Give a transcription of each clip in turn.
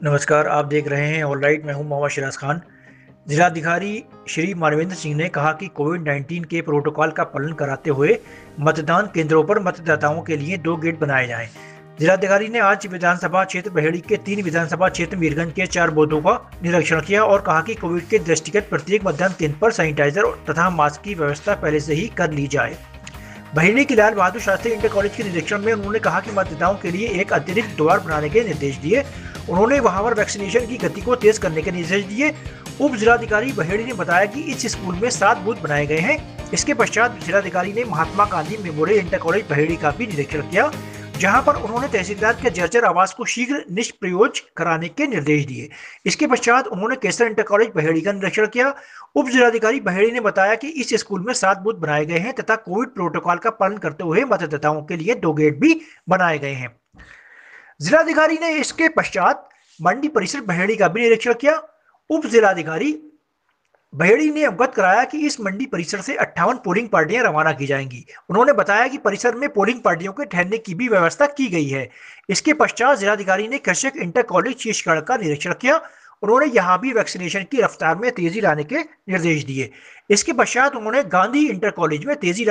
नमस्कार, आप देख रहे हैं ऑल राइट। मैं हूं मोहम्मद शिराज खान। जिलाधिकारी श्री मानवेंद्र सिंह ने कहा कि कोविड-19 के प्रोटोकॉल का पालन कराते हुए मतदान केंद्रों पर मतदाताओं के लिए 2 गेट बनाए जाएं। जिलाधिकारी ने आज विधानसभा क्षेत्र बहेड़ी के 3 विधानसभा क्षेत्र मीरगंज के 4 बूथों का निरीक्षण किया और कहा कि कोविड के दृष्टिगत प्रत्येक मतदान केंद्र पर सैनिटाइजर तथा मास्क की व्यवस्था पहले से ही कर ली जाए। बहेड़ी की लाल बहादुर शास्त्री इंटर कॉलेज के निरीक्षण में उन्होंने कहा कि मतदाताओं के लिए एक अतिरिक्त द्वार बनाने के निर्देश दिए। उन्होंने वहां पर वैक्सीनेशन की गति को तेज करने के निर्देश दिए। उप जिलाधिकारी बहेड़ी ने बताया कि इस स्कूल में 7 बूथ बनाए गए हैं। इसके पश्चात जिलाधिकारी ने Mahatma Gandhi memorial inter college Baheri का भी निरीक्षण किया, जहां पर उन्होंने तहसीलदार के जर्जर आवास को शीघ्र निष्प्रयोज कराने के निर्देश दिए। इसके पश्चात उन्होंने केसर इंटर कॉलेज बहेड़ी का निरीक्षण किया। उप जिलाधिकारी बहेड़ी ने बताया कि इस स्कूल में 7 बूथ बनाए गए हैं तथा कोविड प्रोटोकॉल का पालन करते हुए मतदाताओं के लिए 2 गेट भी बनाए गए हैं। जिलाधिकारी ने इसके पश्चात मंडी परिसर बहेड़ी का भी निरीक्षण किया। उप जिलाधिकारी बहेड़ी ने अवगत कराया कि इस मंडी परिसर से 58 पोलिंग पार्टियां रवाना की जाएंगी। उन्होंने बताया कि परिसर में पोलिंग पार्टियों के ठहरने की भी व्यवस्था की गई है। इसके पश्चात जिलाधिकारी ने कृषक इंटर कॉलेज शीशगढ़ का निरीक्षण किया। उन्होंने यहां भी वैक्सीनेशन की रफ्तार में तेजी लाने के निर्देश दिए। इसके पश्चात उन्होंने गांधी इंटर कॉलेज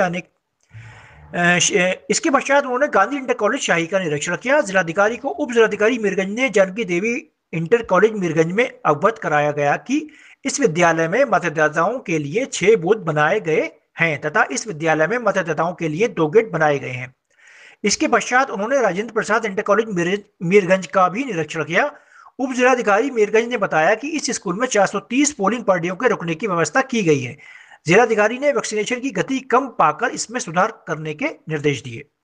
शाही का निरीक्षण किया। जिलाधिकारी को उप जिलाधिकारी मीरगंज ने जानकी देवी इंटर कॉलेज मीरगंज में अवगत कराया गया कि इस विद्यालय में मतदाताओं के लिए 6 बूथ बनाए गए हैं तथा इस विद्यालय में मतदाताओं के लिए 2 गेट बनाए गए हैं। इसके पश्चात उन्होंने राजेंद्र प्रसाद इंटर कॉलेज मीरगंज का भी निरीक्षण किया। उप जिलाधिकारी मीरगंज ने बताया कि इस स्कूल में 430 पोलिंग पार्टियों के रुकने की व्यवस्था की गई है। जिलाधिकारी ने वैक्सीनेशन की गति कम पाकर इसमें सुधार करने के निर्देश दिए।